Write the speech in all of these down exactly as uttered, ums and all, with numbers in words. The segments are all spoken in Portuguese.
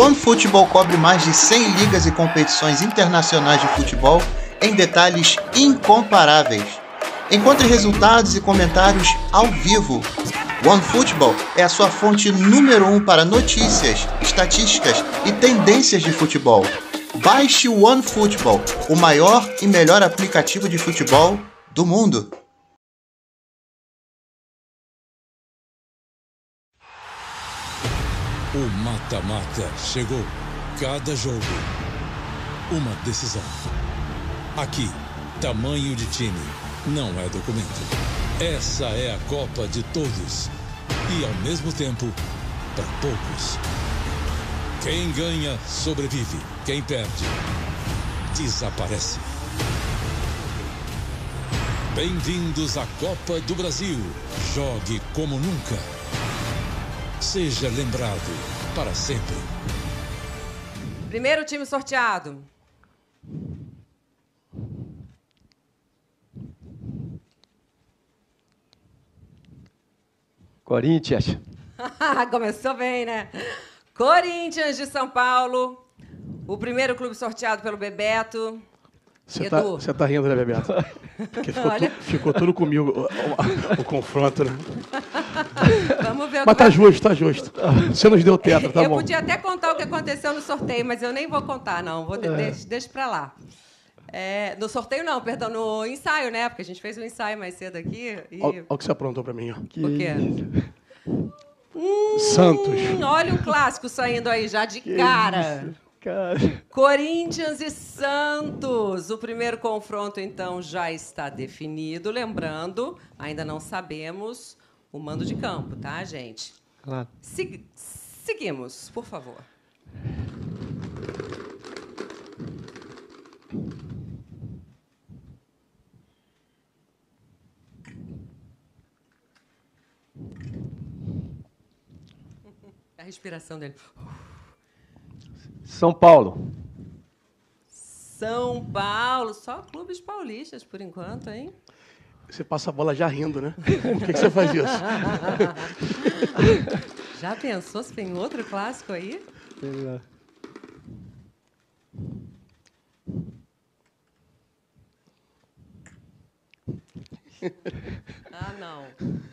OneFootball cobre mais de cem ligas e competições internacionais de futebol em detalhes incomparáveis. Encontre resultados e comentários ao vivo. OneFootball é a sua fonte número um para notícias, estatísticas e tendências de futebol. Baixe o OneFootball, o maior e melhor aplicativo de futebol do mundo. O mata-mata chegou. Cada jogo, uma decisão. Aqui, tamanho de time não é documento. Essa é a Copa de todos. E, ao mesmo tempo, para poucos. Quem ganha, sobrevive. Quem perde, desaparece. Bem-vindos à Copa do Brasil. Jogue como nunca. Seja lembrado para sempre. Primeiro time sorteado. Corinthians. Começou bem, né? Corinthians de São Paulo. O primeiro clube sorteado pelo Bebeto. Você tá, você tá rindo, né, Bebeto? Porque ficou, tu, ficou tudo comigo, o, o, o confronto, né? Vamos ver o Mas que tá vai... justo, tá justo. Você nos deu tetra, tá eu bom. Eu podia até contar o que aconteceu no sorteio, mas eu nem vou contar, não. Vou de, É. deixa, deixa pra lá. É, no sorteio, não, perdão, no ensaio, né? Porque a gente fez um ensaio mais cedo aqui. E... Olha o que você aprontou pra mim, ó. O quê? Hum, Santos. Olha um clássico saindo aí já de que cara. Isso, cara. Corinthians e Santos. O primeiro confronto, então, já está definido. Lembrando, ainda não sabemos o mando de campo, tá, gente? Claro. Se... Seguimos, por favor. A respiração dele. São Paulo. São Paulo. Só clubes paulistas, por enquanto, hein? Você passa a bola já rindo, né? Por que, que você faz isso? Já pensou se tem outro clássico aí? É. Ah, não.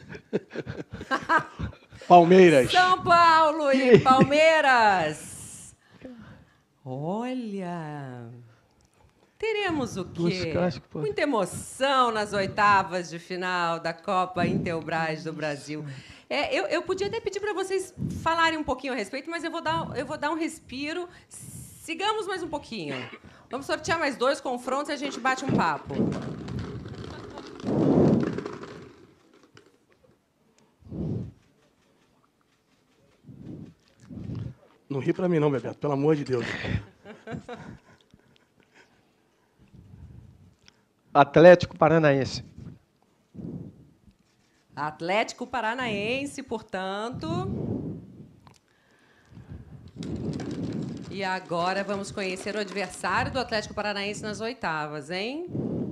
Palmeiras. São Paulo e Palmeiras. Olha, teremos o quê? Muita emoção nas oitavas de final da Copa Intelbras do Brasil. É, eu, eu podia até pedir para vocês falarem um pouquinho a respeito, mas eu vou dar, eu vou dar um respiro. Sigamos mais um pouquinho. Vamos sortear mais dois confrontos e a gente bate um papo. Não ri pra mim não, Bebeto, pelo amor de Deus. Atlético Paranaense. Atlético Paranaense, portanto. E agora vamos conhecer o adversário do Atlético Paranaense nas oitavas, hein?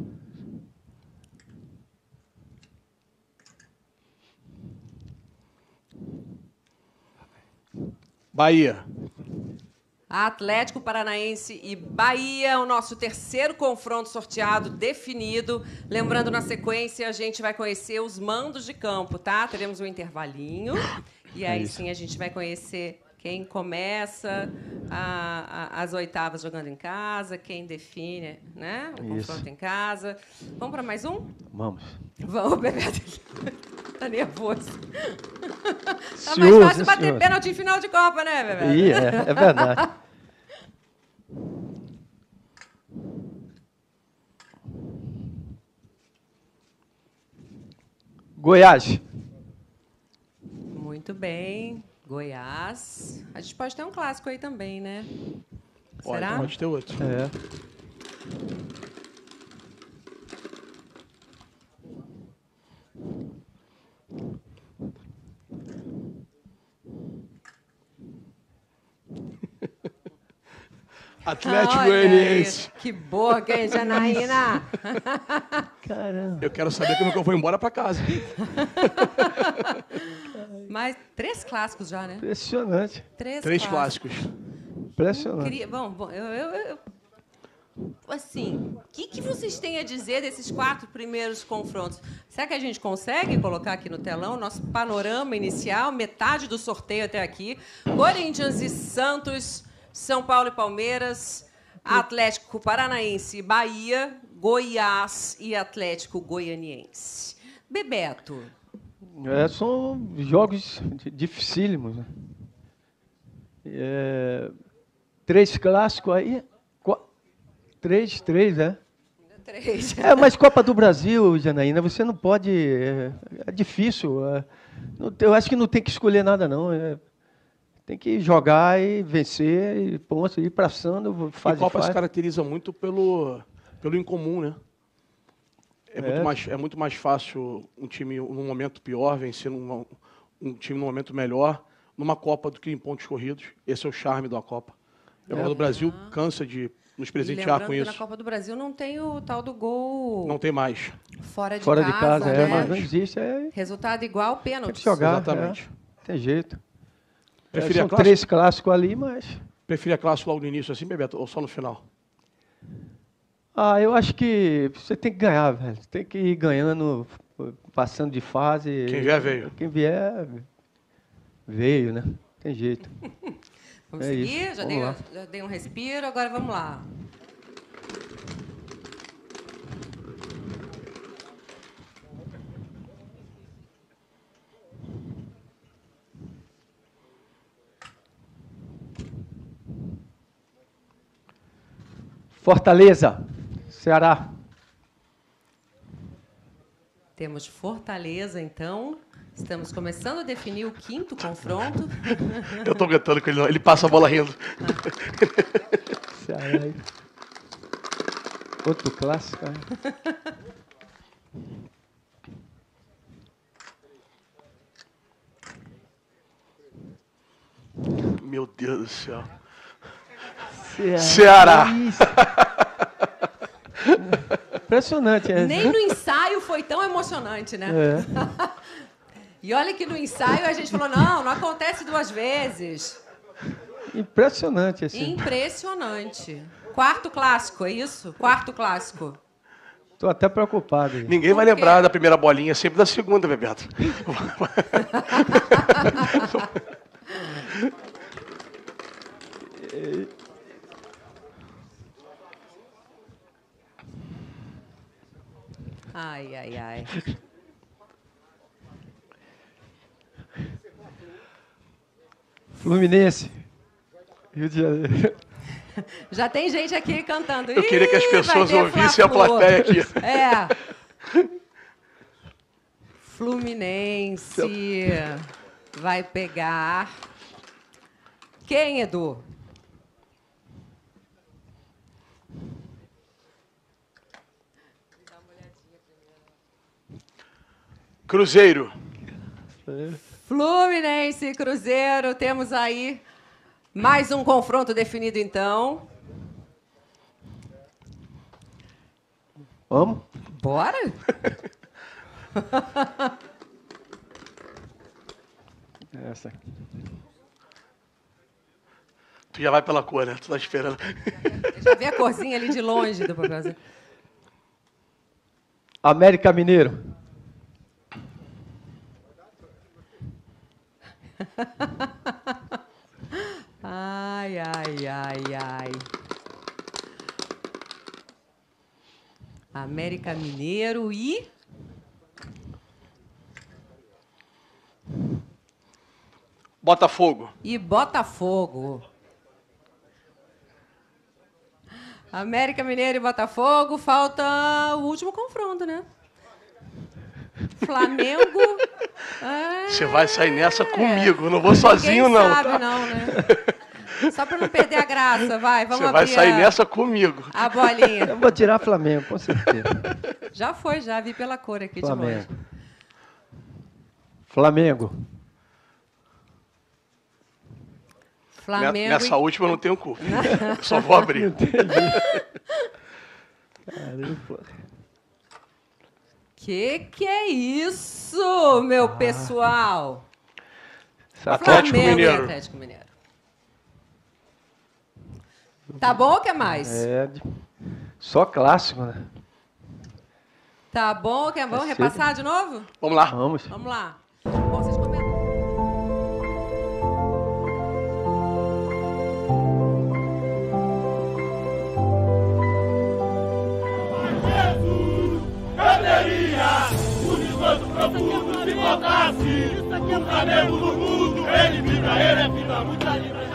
Bahia. Atlético Paranaense e Bahia, o nosso terceiro confronto sorteado definido. Lembrando, na sequência, a gente vai conhecer os mandos de campo, tá? Teremos um intervalinho. E aí, é sim, a gente vai conhecer quem começa a, a, as oitavas jogando em casa, quem define, né, o Isso. confronto em casa. Vamos para mais um? Vamos. Vamos, Bebeto. Tá nervoso. Tá Senhor, mais fácil bater senhor. pênalti em final de Copa, né, Bebeto? Ih, é, é verdade. Goiás. Muito bem. Goiás. A gente pode ter um clássico aí também, né? Pode, Será? pode ter outro. É. Atlético Olha Goianiense. isso. Que boca, hein, Janaína? Caramba. Eu quero saber como é que eu vou embora pra casa. Mas três clássicos já, né? Impressionante. Três, Três clássicos. clássicos. Impressionante. Incri... Bom, bom eu, eu, eu... Assim, o que, que vocês têm a dizer desses quatro primeiros confrontos? Será que a gente consegue colocar aqui no telão nosso panorama inicial, metade do sorteio até aqui? Corinthians e Santos, São Paulo e Palmeiras, Atlético Paranaense e Bahia, Goiás e Atlético Goianiense. Bebeto. É, são jogos dificílimos, né? É, três clássicos aí. Qu- três, três, é? Três. É, mas Copa do Brasil, Janaína, você não pode. É, é difícil. É, não- eu acho que não tem que escolher nada, não. É, tem que jogar e vencer, e ponto, ir passando, E faz e Copa se faz. caracteriza muito pelo, pelo incomum, né? É, É. Muito mais, é muito mais fácil um time num momento pior vencer num, um time num momento melhor numa Copa do que em pontos corridos. Esse é o charme da Copa. A Copa do Brasil cansa de nos E presentear lembrando com que isso. na Copa do Brasil não tem o tal do gol Não tem mais. fora de Fora casa, de casa, né? é, mas não existe. É, Resultado igual, tem pênalti. que jogar. Exatamente. É, tem jeito. É, Preferia são clássico? três clássicos ali, mas. Preferia clássico logo no início assim, Bebeto, ou só no final? Ah, eu acho que você tem que ganhar, velho. Tem que ir ganhando, passando de fase. Quem vier, veio. Quem vier, veio, né? Tem jeito. Vamos É seguir? isso, Já, vamos dei, lá. já dei um respiro, agora vamos lá. Fortaleza, Ceará. Temos Fortaleza, então. Estamos começando a definir o quinto confronto. Eu tô aguentando com ele, não. Ele passa a bola rindo. Ceará. aí. Outro clássico. né? Meu Deus do céu. Ceará. Ceará. Isso. Impressionante, é. Nem no ensaio foi tão emocionante, né? É. E olha que no ensaio a gente falou, não, não acontece duas vezes. Impressionante, assim. Impressionante. Quarto clássico, é isso? Quarto clássico. Tô até preocupado. aí. Ninguém vai Por quê? lembrar da primeira bolinha, sempre da segunda, Bebeto. Ai, ai, ai. Fluminense. Rio de Janeiro. Já tem gente aqui cantando. Eu queria que as "Ih, pessoas vai ter ouvissem a Fla-Flu". plateia aqui. É. Fluminense vai pegar. Quem, Edu? Cruzeiro. Fluminense e Cruzeiro. Temos aí mais um confronto definido, então. Vamos? Bora? Essa. Tu já vai pela cor, né? Tu tá esperando. Eu já vi a corzinha ali de longe do papel. América Mineiro. Ai, ai, ai, ai. América Mineiro e... Botafogo. E Botafogo. América Mineiro e Botafogo. Falta o último confronto, né? Flamengo. É... Você vai sair nessa comigo, eu não vou sozinho, Ninguém não. sabe, não, né? Só para não perder a graça, vai. Vamos Você vai abrir sair a, nessa comigo. a bolinha. Eu vou tirar Flamengo, com certeza. Já foi, já vi pela cor aqui Flamengo. de longe. Flamengo. Flamengo Nessa e... última eu não tenho culpa. Eu só vou abrir. Caramba. Que que é isso, meu Ah. pessoal? Atlético Flamengo Mineiro. e Atlético Mineiro. Tá bom ou quer mais? É, de- só clássico, né? Tá bom ou quer vamos É repassar de novo? Vamos lá. Vamos. Vamos lá. Bom, vocês comentam. Se colocasse o Flamengo no mundo, ele vibra, ele é vida, muita liberdade.